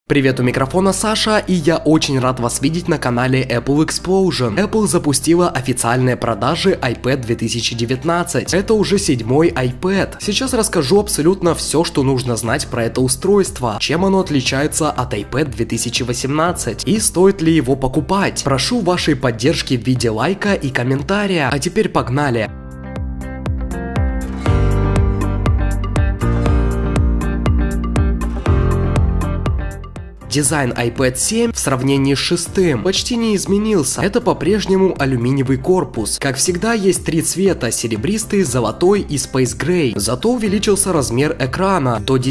Привет, у микрофона Саша, и я очень рад вас видеть на канале Apple Explosion. Apple запустила официальные продажи iPad 2019. Это уже 7-й iPad. Сейчас расскажу абсолютно все, что нужно знать про это устройство, чем оно отличается от iPad 2018 и стоит ли его покупать. Прошу вашей поддержки в виде лайка и комментария. А теперь погнали! Дизайн iPad 7 в сравнении с 6 почти не изменился. Это по-прежнему алюминиевый корпус. Как всегда, есть три цвета: серебристый, золотой и Space Gray. Зато увеличился размер экрана до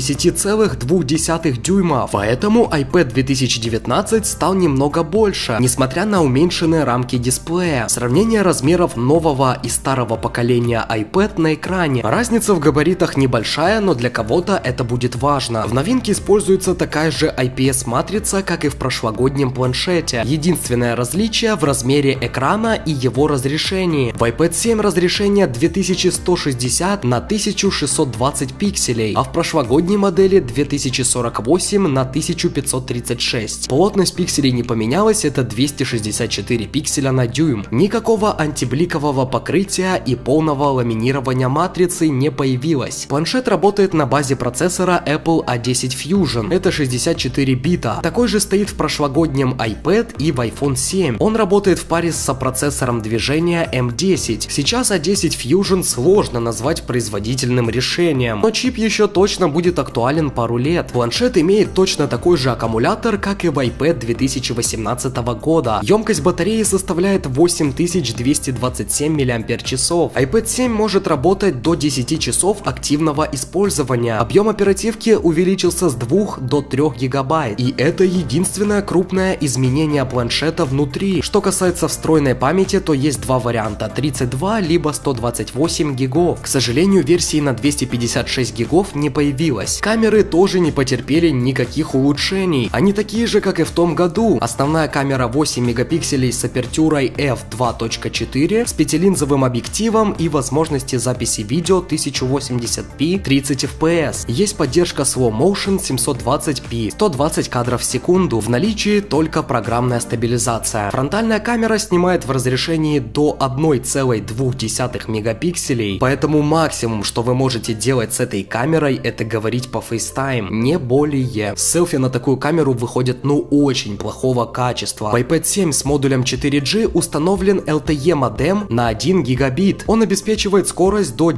10,2 дюйма. Поэтому iPad 2019 стал немного больше, несмотря на уменьшенные рамки дисплея. Сравнение размеров нового и старого поколения iPad на экране. Разница в габаритах небольшая, но для кого-то это будет важно. В новинке используется такая же IPS-матрица, как и в прошлогоднем планшете. Единственное различие в размере экрана и его разрешении. В iPad 7 разрешение 2160 на 1620 пикселей, а в прошлогодней модели 2048 на 1536. Плотность пикселей не поменялась, это 264 пикселя на дюйм. Никакого антибликового покрытия и полного ламинирования матрицы не появилось. Планшет работает на базе процессора Apple A10 Fusion. Это 64 бита. Такой же стоит в прошлогоднем iPad и в iPhone 7. Он работает в паре с сопроцессором движения M10. Сейчас A10 Fusion сложно назвать производительным решением, но чип еще точно будет актуален пару лет. Планшет имеет точно такой же аккумулятор, как и в iPad 2018 года. Емкость батареи составляет 8227 мАч. iPad 7 может работать до 10 часов активного использования. Объем оперативки увеличился с 2 до 3 гигабайт. И это единственное крупное изменение планшета внутри. Что касается встроенной памяти, то есть два варианта: 32 либо 128 гигов. К сожалению, версии на 256 гигов не появилось. Камеры тоже не потерпели никаких улучшений. Они такие же, как и в том году. Основная камера 8 мегапикселей с апертюрой f2.4 с пятилинзовым объективом и возможности записи видео 1080p 30 fps. Есть поддержка Slow Motion 720p 120 кадров в секунду. В наличии только программная стабилизация. Фронтальная камера снимает в разрешении до 1,2 мегапикселей, поэтому максимум, что вы можете делать с этой камерой, это говорить по FaceTime, не более. Селфи на такую камеру выходят очень плохого качества. В iPad 7 с модулем 4G установлен LTE модем на 1 гигабит. Он обеспечивает скорость до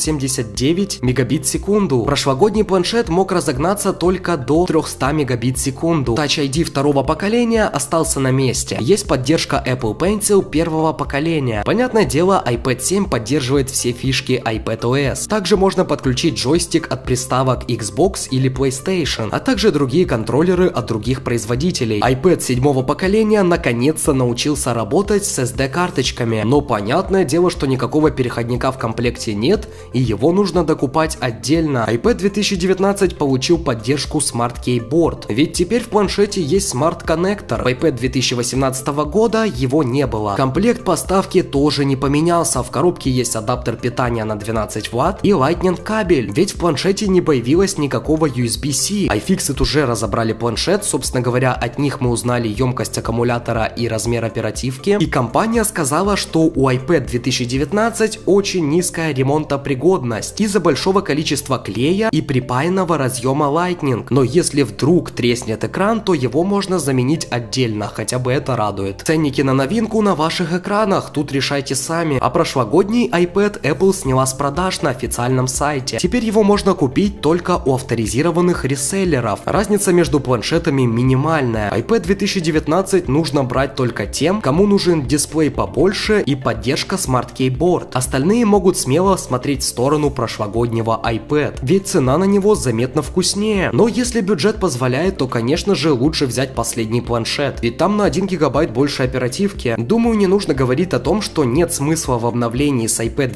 979 мегабит в секунду. Прошлогодний планшет мог разогнаться только до 300 мегабит в секунду. Touch ID второго поколения остался на месте. Есть поддержка Apple Pencil первого поколения. Понятное дело, iPad 7 поддерживает все фишки iPadOS. Также можно подключить джойстик от приставок Xbox или PlayStation, а также другие контроллеры от других производителей. iPad 7 поколения наконец-то научился работать с SD-карточками, но понятное дело, что никакого переходника в комплекте нет, и его нужно докупать отдельно. iPad 2019 получил поддержку Smart Keyboard, ведь теперь в планшете есть смарт-коннектор. В iPad 2018 года его не было. Комплект поставки тоже не поменялся. В коробке есть адаптер питания на 12 Вт и Lightning кабель, ведь в планшете не появилось никакого USB-C. iFixit уже разобрали планшет, собственно говоря, от них мы узнали емкость аккумулятора и размер оперативки. И компания сказала, что у iPad 2019 очень низкая ремонтопригодность из-за большого количества клея и припаянного разъема Lightning. Но если вдруг треснет экран, то его можно заменить отдельно, хотя бы это радует. Ценники на новинку на ваших экранах, тут решайте сами. А прошлогодний iPad Apple сняла с продаж на официальном сайте. Теперь его можно купить только у авторизированных реселлеров. Разница между планшетами минимальная. iPad 2019 нужно брать только тем, кому нужен дисплей побольше и поддержка Smart Keyboard. Остальные могут смело смотреть в сторону прошлогоднего iPad, ведь цена на него заметно вкуснее. Но если бюджет позволяет, то конечно же лучше взять последний планшет, ведь там на 1 гигабайт больше оперативки. Думаю, не нужно говорить о том, что нет смысла в обновлении с iPad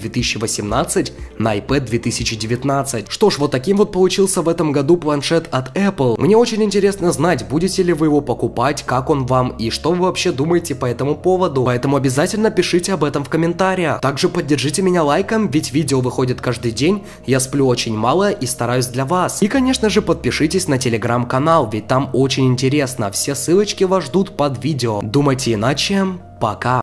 2018 на iPad 2019. Что ж, вот таким вот получился в этом году планшет от Apple. Мне очень интересно знать, будете ли вы его покупать, как он вам и что вы вообще думаете по этому поводу. Поэтому обязательно пишите об этом в комментариях. Также поддержите меня лайком, ведь видео выходит каждый день, я сплю очень мало и стараюсь для вас. И конечно же подпишитесь на телеграм-канал, ведь там очень интересно, все ссылочки вас ждут под видео. Думайте иначе, пока!